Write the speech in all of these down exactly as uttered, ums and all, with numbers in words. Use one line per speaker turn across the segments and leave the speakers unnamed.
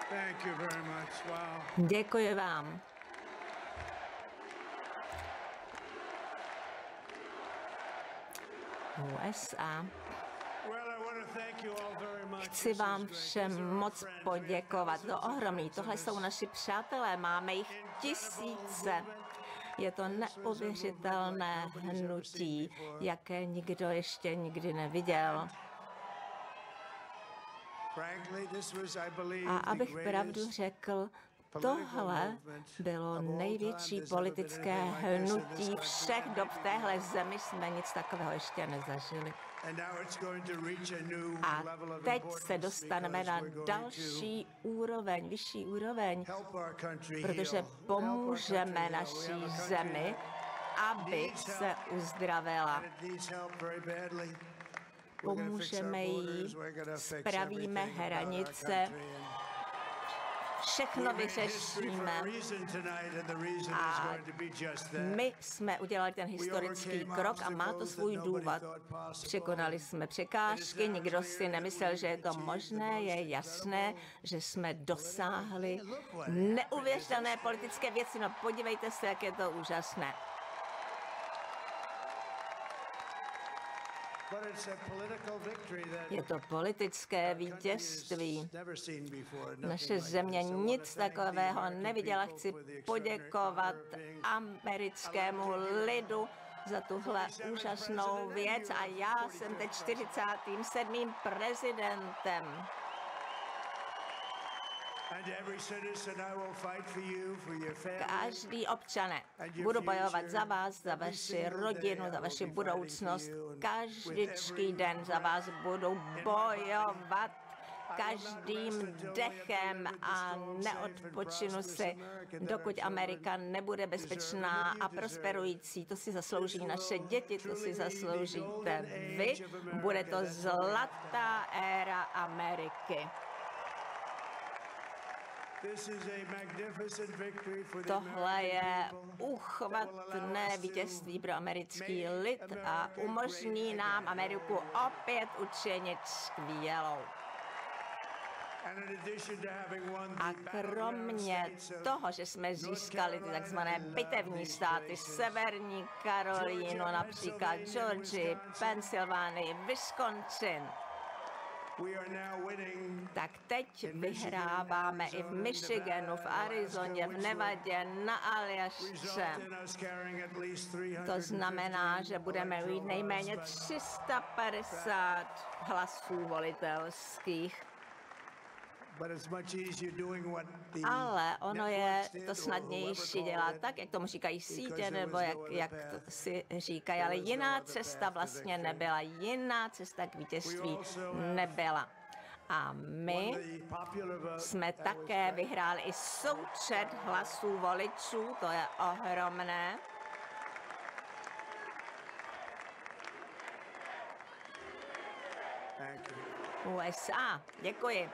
Thank you very much. Wow.
Děkuji vám. U S A. Chci vám všem moc poděkovat. To ohromný. Tohle jsou naši přátelé. Máme jich tisíce. Je to neuvěřitelné hnutí, jaké nikdo ještě nikdy neviděl. A abych pravdu řekl, tohle bylo největší politické hnutí všech dob v téhle zemi, jsme nic takového ještě nezažili. A teď se dostaneme na další úroveň, vyšší úroveň, protože pomůžeme naší zemi, aby se uzdravila. Pomůžeme jí, spravíme hranice, všechno vyřešíme. A my jsme udělali ten historický krok a má to svůj důvod. Překonali jsme překážky, nikdo si nemyslel, že je to možné, je jasné, že jsme dosáhli neuvěřitelné politické věci. No podívejte se, jak je to úžasné. Je to politické vítězství. Naše země nic takového neviděla. Chci poděkovat americkému lidu za tuhle úžasnou věc a já jsem teď čtyřicátým sedmým prezidentem. Každý občane, budu bojovat za vás, za vaši rodinu, za vaši budoucnost. Každý den za vás budu bojovat každým dechem a neodpočinu si, dokud Amerika nebude bezpečná a prosperující. To si zaslouží naše děti, to si zasloužíte vy. Bude to zlatá éra Ameriky. Tohle je uchvatné vítězství pro americký lid a umožní nám Ameriku opět učinit skvělou. A kromě toho, že jsme získali ty takzvané bitevní státy, Severní Karolínu, například Georgii, Pensylvánii, Wisconsin, tak teď vyhráváme i v Michiganu, v Arizoně, v Nevadě, na Aljašce. To znamená, že budeme mít nejméně tři sta padesát hlasů volitelských. Ale ono je to snadnější dělat tak, jak tomu říkají sítě, nebo jak, jak to si říkají, ale jiná cesta vlastně nebyla, jiná cesta k vítězství nebyla. A my jsme také vyhráli i součet hlasů voličů, to je ohromné. U S A, děkuji.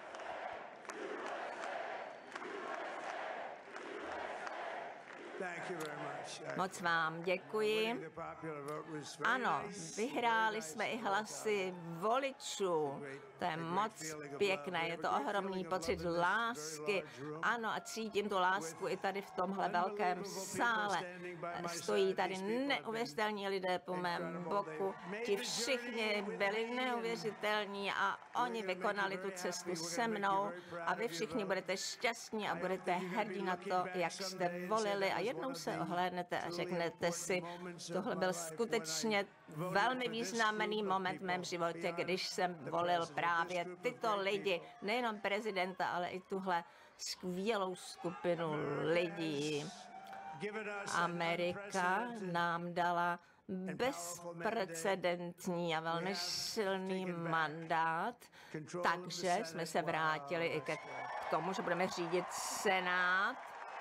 Moc vám děkuji. Ano, vyhráli jsme i hlasy voličů. To je moc pěkné, je to ohromný pocit lásky. Ano, a cítím tu lásku i tady v tomhle velkém sále. Stojí tady neuvěřitelní lidé po mém boku. Ti všichni byli neuvěřitelní a oni vykonali tu cestu se mnou a vy všichni budete šťastní a budete hrdí na to, jak jste volili a jednou se ohlédnete a řeknete si, tohle byl skutečně velmi významný moment v mém životě, když jsem volil právě tyto lidi, nejenom prezidenta, ale i tuhle skvělou skupinu lidí. Amerika nám dala bezprecedentní a velmi silný mandát, takže jsme se vrátili i k tomu, že budeme řídit Senát.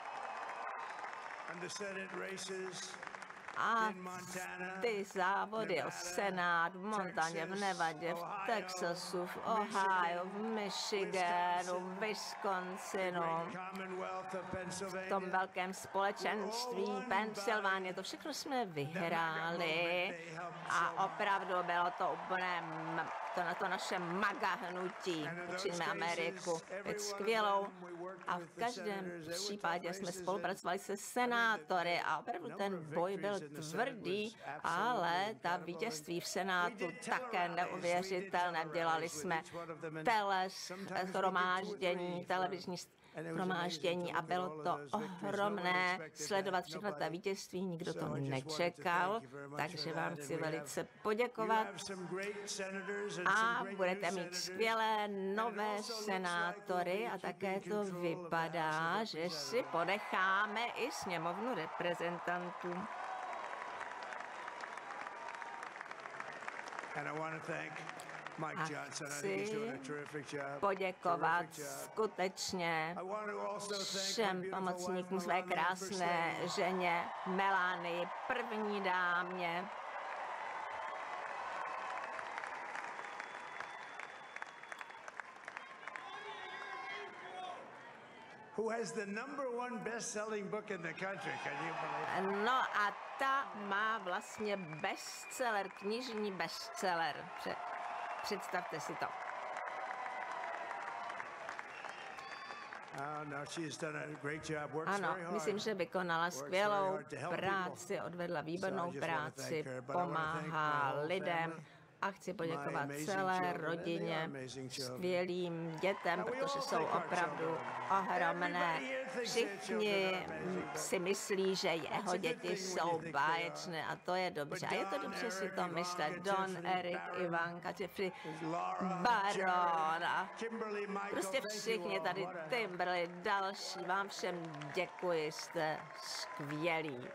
A ty závody o Senát v Montaně, v Nevadě, v Texasu, v Ohio, v Michiganu, v Wisconsinu, v tom velkém společenství Pensylvánie, to všechno jsme vyhráli a opravdu bylo to úplně to na to naše maga hnutí. Učíme Ameriku být skvělou a v každém případě jsme spolupracovali se senátory a opravdu ten boj byl tvrdý, ale ta vítězství v Senátu také neuvěřitelné. Dělali jsme tele, shromáždění, televizní shromáždění a bylo to ohromné sledovat všechno ta vítězství, nikdo to nečekal, takže vám chci velice poděkovat a budete mít skvělé nové senátory a také to vypadá, že si ponecháme i sněmovnu reprezentantů. A chci poděkovat skutečně všem pomocníkům, své krásné ženě Melanii, první dámě.
Who has the number one best-selling book in the country? Can you believe it?
No a ta má vlastně bestseller, knižní bestseller. Představte si to. Ano, myslím, že vykonala skvělou práci, odvedla výbornou práci, pomáhá lidem. A chci poděkovat celé rodině, skvělým dětem, protože jsou opravdu ohromné. Všichni si myslí, že jeho děti jsou báječné a to je dobře. A je to dobře si to myslet. Don, Eric, Ivanka, Jeffrey, Baron a prostě všichni tady, Timberly, další. Vám všem děkuji, jste skvělí.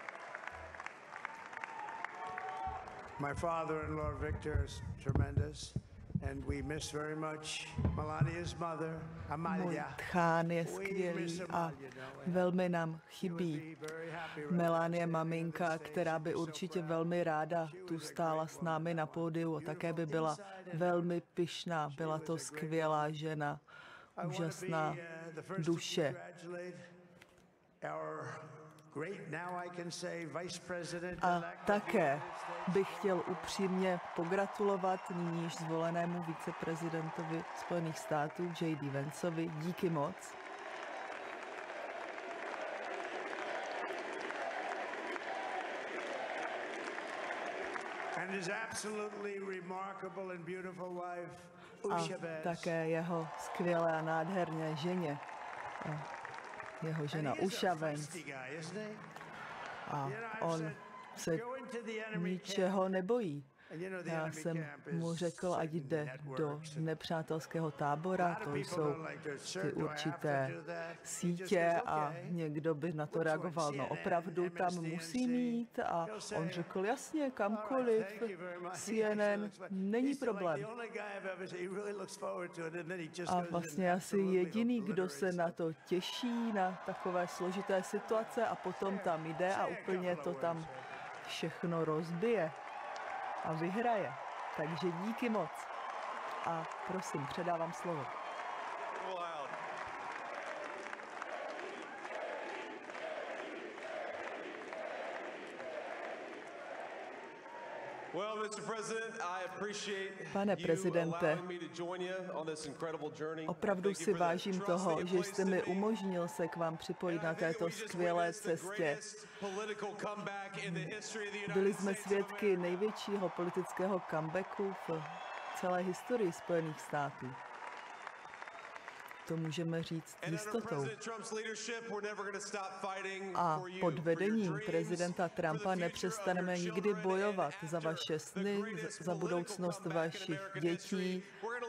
My father-in-law Victor is tremendous, and we miss very much Melania's mother, Amalia.
Můj tchán je skvělý a velmi nám chybí. Melanie maminka, která by určitě velmi ráda tu stála s námi na pódiu a také by byla velmi pyšná. Byla to skvělá žena, úžasná duše. A také bych chtěl upřímně pogratulovat nyní již zvolenému viceprezidentovi Spojených států J D Vanceovi. Díky moc. A také jeho skvělé a nádherné ženě. Jeho žena Usha Vance. A on se ničeho nebojí. Já jsem mu řekl, ať jde do nepřátelského tábora, to jsou ty určité sítě a někdo by na to reagoval, no opravdu tam musí mít a on řekl, jasně, kamkoliv, C N N, není problém. A vlastně asi jediný, kdo se na to těší, na takové složité situace a potom tam jde a úplně to tam všechno rozbije. A vyhraje. Takže díky moc. A prosím, předávám slovo. Pane prezidente, opravdu si vážím toho, že jste mi umožnil se k vám připojit na této skvělé cestě. Byli jsme svědky největšího politického comebacku v celé historii Spojených států. To můžeme říct s jistotou. A pod vedením prezidenta Trumpa nepřestaneme nikdy bojovat za vaše sny, za budoucnost vašich dětí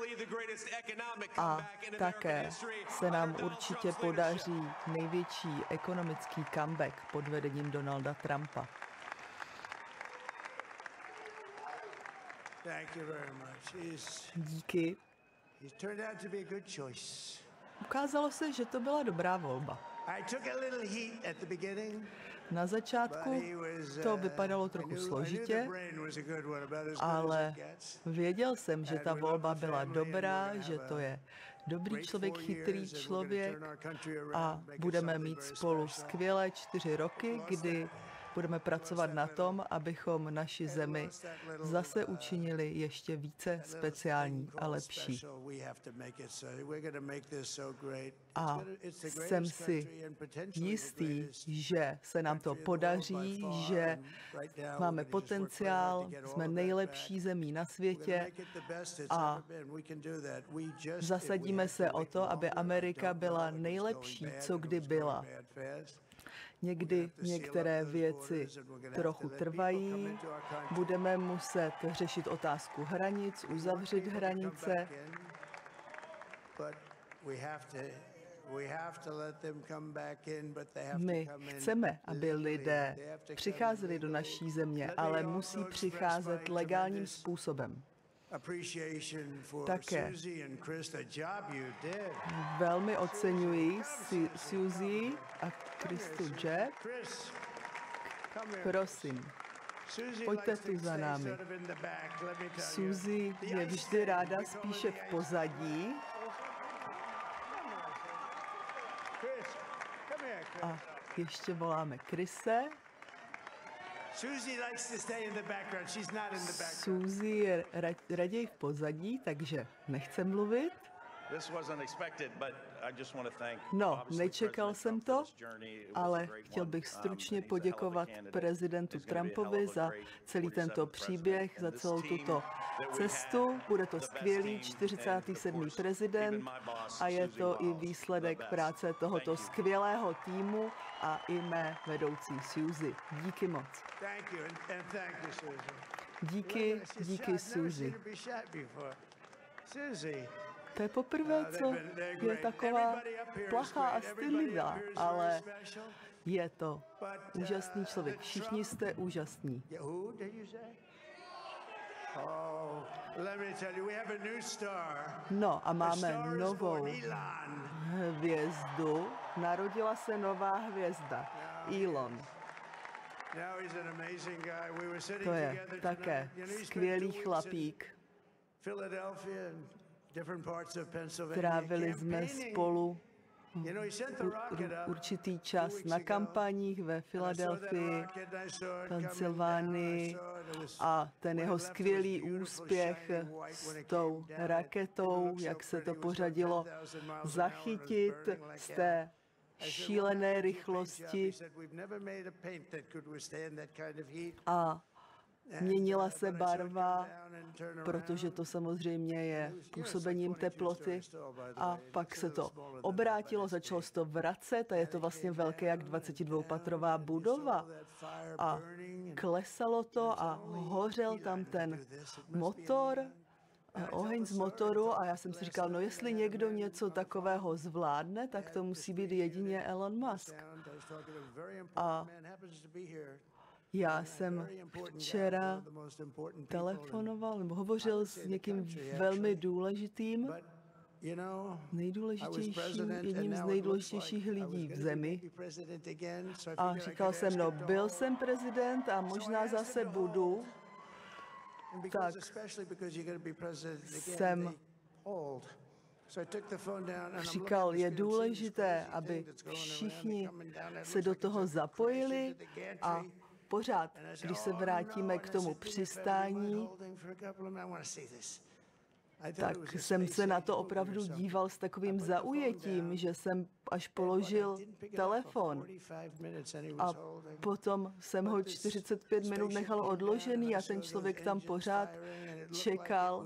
a také se nám určitě podaří největší ekonomický comeback pod vedením Donalda Trumpa. Díky. Ukázalo se, že to byla dobrá volba. Na začátku to vypadalo trochu složitě, ale věděl jsem, že ta volba byla dobrá, že to je dobrý člověk, chytrý člověk a budeme mít spolu skvělé čtyři roky, kdy budeme pracovat na tom, abychom naši zemi zase učinili ještě více speciální a lepší. A jsem si jistý, že se nám to podaří, že máme potenciál, jsme nejlepší zemí na světě a zasadíme se o to, aby Amerika byla nejlepší, co kdy byla. Někdy některé věci trochu trvají, budeme muset řešit otázku hranic, uzavřít hranice. My chceme, aby lidé přicházeli do naší země, ale musí přicházet legálním způsobem. Také velmi oceňuji Suzy a Kristu Jeb. Prosím, pojďte tu za námi. Suzy je vždy ráda spíše v pozadí. A ještě voláme Krise. Suzy je raději v pozadí, takže nechce mluvit. No, nečekal jsem to, ale chtěl bych stručně poděkovat prezidentu Trumpovi za celý tento příběh, za celou tuto cestu. Bude to skvělý čtyřicátý sedmý prezident a je to i výsledek práce tohoto skvělého týmu a i mé vedoucí Suzy. Díky moc. Díky, díky Suzy. To je poprvé, co je taková plachá a stydlivá, ale je to úžasný člověk. Všichni jste úžasní. No a máme novou hvězdu. Narodila se nová hvězda. Elon. To je také skvělý chlapík. Trávili jsme spolu určitý čas na kampaních ve Filadelfii, Pensylvánii a ten jeho skvělý úspěch s tou raketou, jak se to pořadilo zachytit z té šílené rychlosti a měnila se barva, protože to samozřejmě je působením teploty a pak se to obrátilo, začalo se to vracet a je to vlastně velké jak dvacetidvoupatrová budova a klesalo to a hořel tam ten motor, oheň z motoru a já jsem si říkal, no jestli někdo něco takového zvládne, tak to musí být jedině Elon Musk. A já jsem včera telefonoval nebo hovořil s někým velmi důležitým, nejdůležitějším, jedním z nejdůležitějších lidí v zemi. A říkal jsem, no byl jsem prezident a možná zase budu, tak jsem říkal, je důležité, aby všichni se do toho zapojili a pořád, když se vrátíme k tomu přistání, tak jsem se na to opravdu díval s takovým zaujetím, že jsem až položil telefon. A potom jsem ho čtyřicet pět minut nechal odložený a ten člověk tam pořád čekal.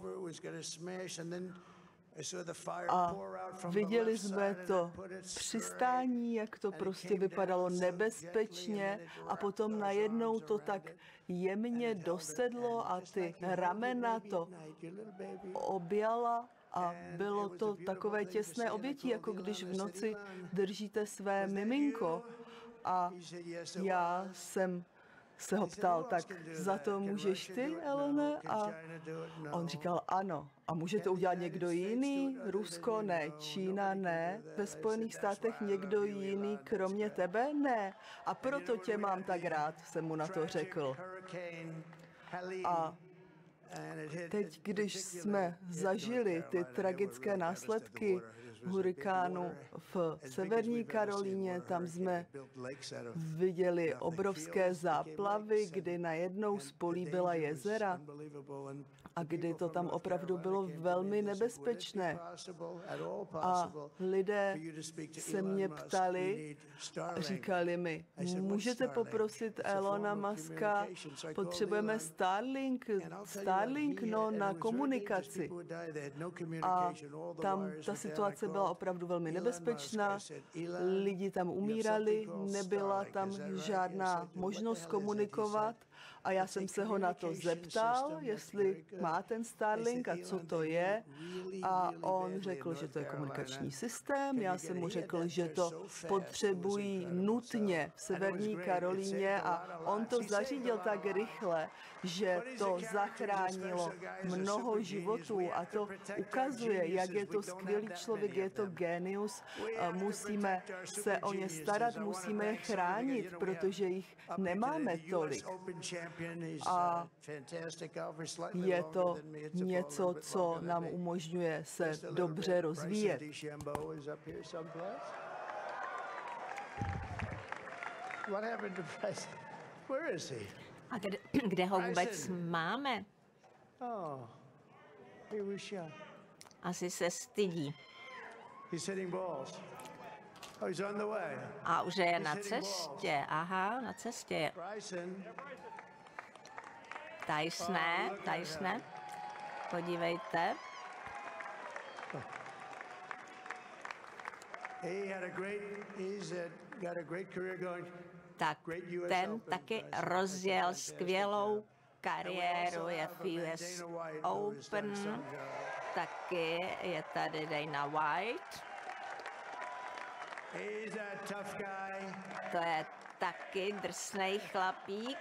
A viděli jsme to přistání, jak to prostě vypadalo nebezpečně a potom najednou to tak jemně dosedlo a ty ramena to objala a bylo to takové těsné obětí, jako když v noci držíte své miminko. A já jsem se ho ptal, tak za to můžeš ty, Elone? A on říkal ano. A může to udělat někdo jiný? Rusko ne, Čína ne, ve Spojených státech někdo jiný kromě tebe? Ne. A proto tě mám tak rád, jsem mu na to řekl. A teď, když jsme zažili ty tragické následky hurikánu v Severní Karolíně. Tam jsme viděli obrovské záplavy, kdy najednou spolíbila jezera a kdy to tam opravdu bylo velmi nebezpečné. A lidé se mě ptali, říkali mi, můžete poprosit Elona Muska, potřebujeme Starlink, Starlink no, na komunikaci. A tam ta situace byla opravdu velmi nebezpečná, lidi tam umírali, nebyla tam žádná možnost komunikovat. A já jsem se ho na to zeptal, jestli má ten Starlink a co to je. A on řekl, že to je komunikační systém. Já jsem mu řekl, že to potřebují nutně v Severní Karolíně a on to zařídil tak rychle, že to zachránilo mnoho životů a to ukazuje, jak je to skvělý člověk, je to génius. Musíme se o ně starat, musíme je chránit, protože jich nemáme tolik. A je to něco, co nám umožňuje se dobře rozvíjet.
A kde, kde ho vůbec máme? Asi se stydí. A už je na cestě. Aha, na cestě je. Tysone, Tysone, podívejte. Tak ten taky rozjel skvělou kariéru, je v U S Open, taky je tady Dana White. To je taky drsnej chlapík.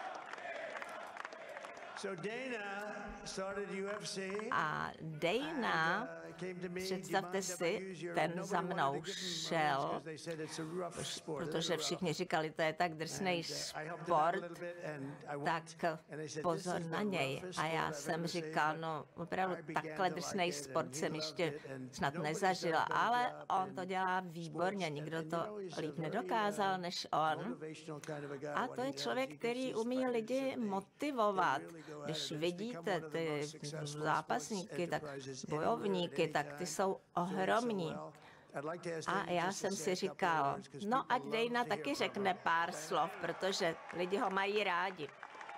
A Dana, představte si, ten za mnou šel, protože všichni říkali, to je tak drsnej sport, tak pozor na něj. A já jsem říkal, no opravdu takhle drsnej sport jsem ještě snad nezažila, ale on to dělá výborně, nikdo to líp nedokázal než on. A to je člověk, který umí lidi motivovat. Když vidíte ty zápasníky, tak bojovníky, tak ty jsou ohromní. A já jsem si říkal, no ať Dana taky řekne pár slov, protože lidi ho mají rádi.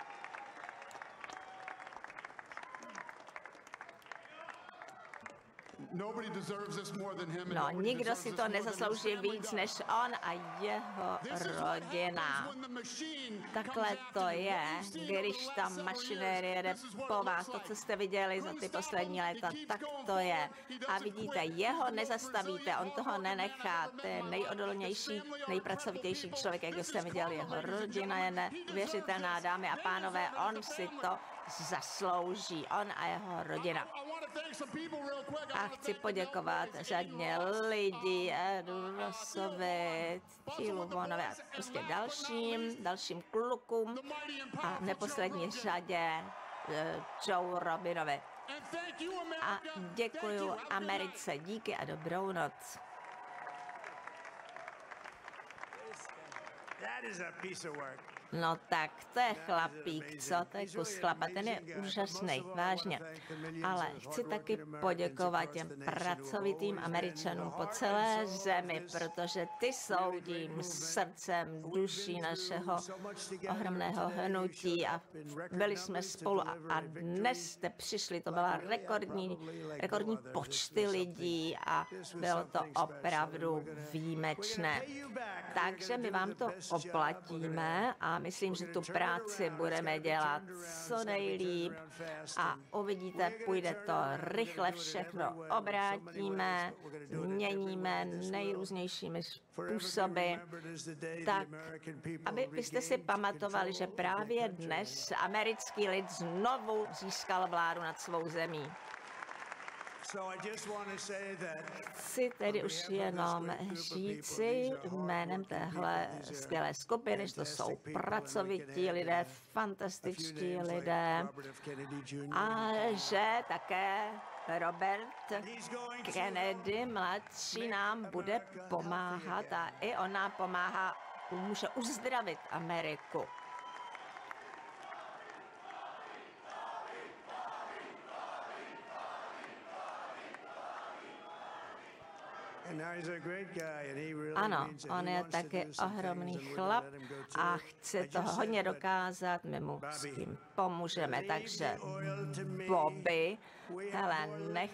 No, nikdo si to nezaslouží víc než on a jeho rodina. Takhle to je, když ta mašinérie jede po vás, to, co jste viděli za ty poslední léta, tak to je. A vidíte, jeho nezastavíte, on toho nenechá, to je nejodolnější, nejpracovitější člověk, jak jsem viděl, jeho rodina je neuvěřitelná, dámy a pánové, on si to zaslouží, on a jeho rodina. A chci poděkovat řadně lidí, Edu Rossovi, Chilu Vonovi a prostě dalším, dalším klukům a v neposlední řadě Joe Robinovi. A děkuju Americe, díky a dobrou noc. No tak, to je chlapík, co? To je kus chlapa, ten je úžasný, vážně. Ale chci taky poděkovat těm pracovitým Američanům po celé zemi, protože ty jsou tím srdcem, duší našeho ohromného hnutí a byli jsme spolu a, a dnes jste přišli, to byla rekordní, rekordní počty lidí a bylo to opravdu výjimečné. Takže my vám to oplatíme a myslím, že tu práci budeme dělat co nejlíp a uvidíte, půjde to rychle, všechno obrátíme, měníme nejrůznějšími způsoby, tak aby byste si pamatovali, že právě dnes americký lid znovu získal vládu nad svou zemí. Chci tedy už jenom říci jménem téhle skvělé skupiny, že to jsou pracovití lidé, fantastičtí lidé a že také Robert Kennedy mladší nám bude pomáhat a i on nám pomáhá, může uzdravit Ameriku. Ano, on je taky ohromný chlap a chce toho hodně dokázat, my mu s tím pomůžeme, takže Bobby, hele, nech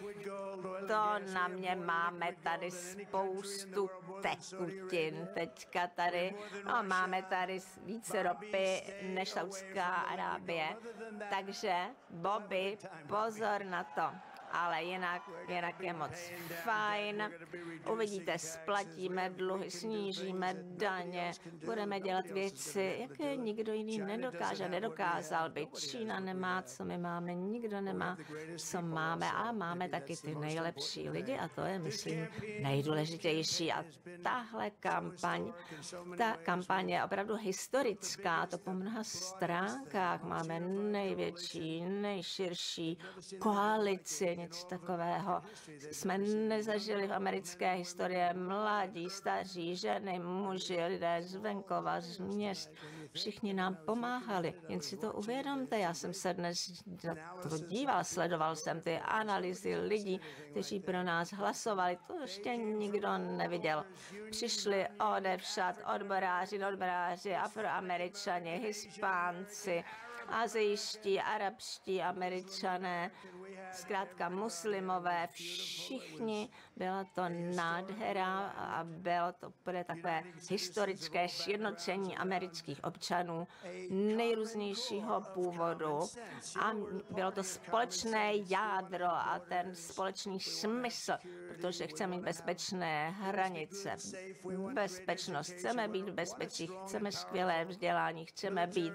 to na mě, máme tady spoustu tekutin teďka tady, no, máme tady více ropy než Saudská Arábie, takže Bobby, pozor na to. Ale jinak, jinak je moc fajn. Uvidíte, splatíme dluhy, snížíme daně, budeme dělat věci, jaké nikdo jiný nedokáže, nedokázal by. Čína nemá, co my máme, nikdo nemá, co máme, ale máme taky ty nejlepší lidi a to je, myslím, nejdůležitější. A tahle kampaň, ta kampaň je opravdu historická, to po mnoha stránkách máme největší, nejširší koalici, nic takového jsme nezažili v americké historii. Mladí, staří, ženy, muži, lidé z venkova, z měst, všichni nám pomáhali. Jen si to uvědomte, já jsem se dnes na to díval, sledoval jsem ty analýzy lidí, kteří pro nás hlasovali, to ještě nikdo neviděl. Přišli odevšad odboráři, odboráři, Afroameričani, Hispánci, azijští, arabští Američané, zkrátka muslimové, všichni, byla to nádhera a bylo to bude takové historické sjednocení amerických občanů nejrůznějšího původu a bylo to společné jádro a ten společný smysl, protože chceme mít bezpečné hranice, bezpečnost, chceme být v bezpečí, chceme skvělé vzdělání, chceme být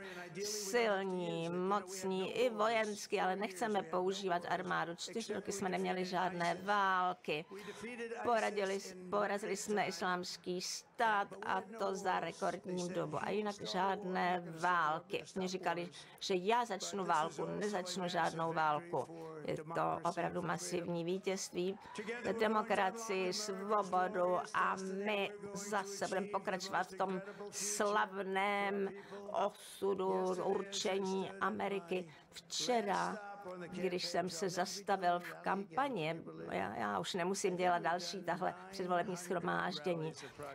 silní, mocní i vojensky, ale nechceme používat armádu. Čtyři roky jsme neměli žádné války. Poradili, porazili jsme islámský stát a to za rekordní dobu. A jinak žádné války. Mě říkali, že já začnu válku, nezačnu žádnou válku. Je to opravdu masivní vítězství, demokracii, svobodu a my zase budeme pokračovat v tom slavném osudu, určení Ameriky. Včera, když jsem se zastavil v kampani, já, já už nemusím dělat další tahle předvolební shromáždění.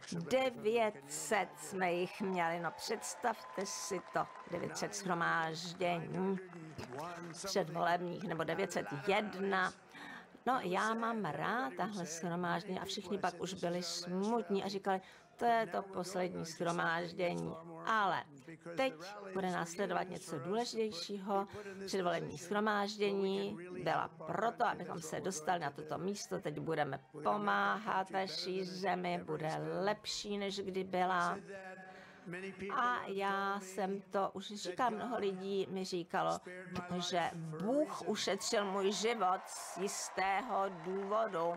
devět set jsme jich měli, no představte si to, devět set shromáždění předvolebních, nebo devět set jedna. No, já mám rád tahle shromáždění a všichni pak už byli smutní a říkali, to je to poslední shromáždění. Ale teď bude následovat něco důležitějšího. Předvolební shromáždění byla proto, abychom se dostali na toto místo. Teď budeme pomáhat naší zemi, bude lepší, než kdy byla. A já jsem to už říkal, mnoho lidí mi říkalo, že Bůh ušetřil můj život z jistého důvodu.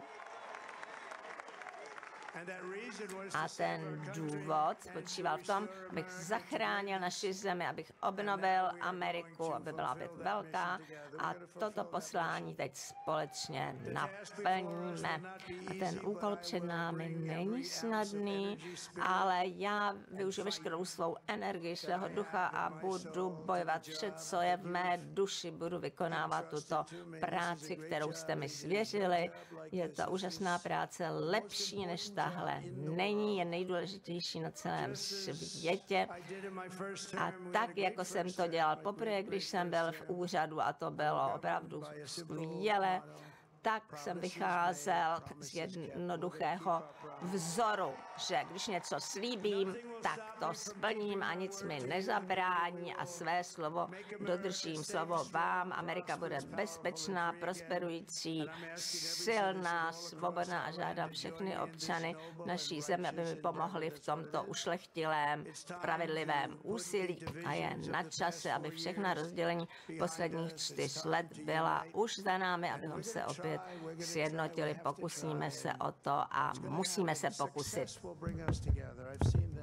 A ten důvod spočíval v tom, abych zachránil naši zemi, abych obnovil Ameriku, aby byla opět velká a toto poslání teď společně naplníme. A ten úkol před námi není snadný, ale já využiju veškerou svou energii, svého ducha a budu bojovat vše, co je v mé duši, budu vykonávat tuto práci, kterou jste mi svěřili. Je to úžasná práce, lepší než tahle není, je nejdůležitější na celém světě. A tak, jako jsem to dělal poprvé, když jsem byl v úřadu, a to bylo opravdu skvělé, tak jsem vycházel z jednoduchého vzoru, že když něco slíbím, tak to splním a nic mi nezabrání a své slovo dodržím. Slovo vám, Amerika bude bezpečná, prosperující, silná, svobodná a žádám všechny občany naší země, aby mi pomohli v tomto ušlechtilém, spravedlivém úsilí a je na čase, aby všechna rozdělení posledních čtyř let byla už za námi, abychom se opět sjednotili, pokusíme se o to a musíme se pokusit.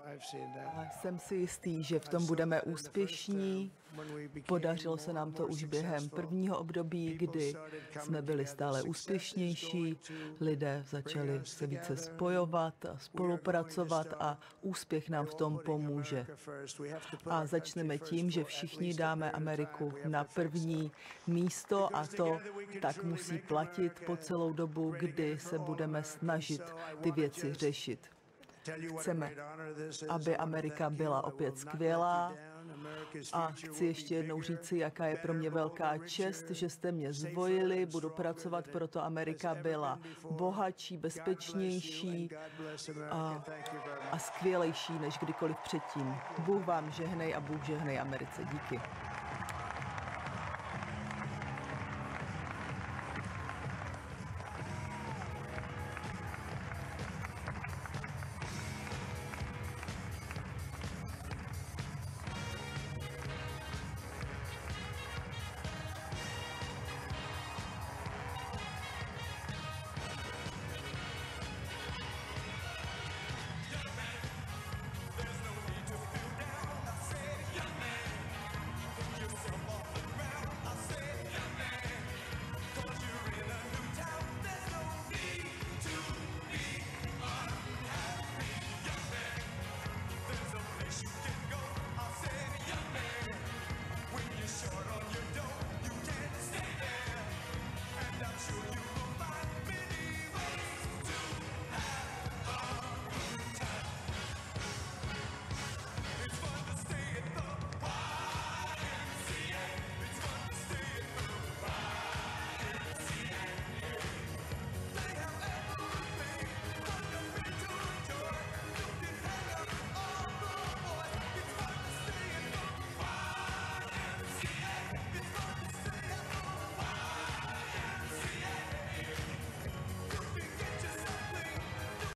A jsem si jistý, že v tom budeme úspěšní. Podařilo se nám to už během prvního období, kdy jsme byli stále úspěšnější. Lidé začali se více spojovat a spolupracovat a úspěch nám v tom pomůže. A začneme tím, že všichni dáme Ameriku na první místo a to tak musí platit po celou dobu, kdy se budeme snažit ty věci řešit. Chceme, aby Amerika byla opět skvělá a chci ještě jednou říci, jaká je pro mě velká čest, že jste mě zvolili. Budu pracovat pro to, Amerika byla bohatší, bezpečnější a, a skvělejší než kdykoliv předtím. Bůh vám žehnej a Bůh žehnej Americe. Díky.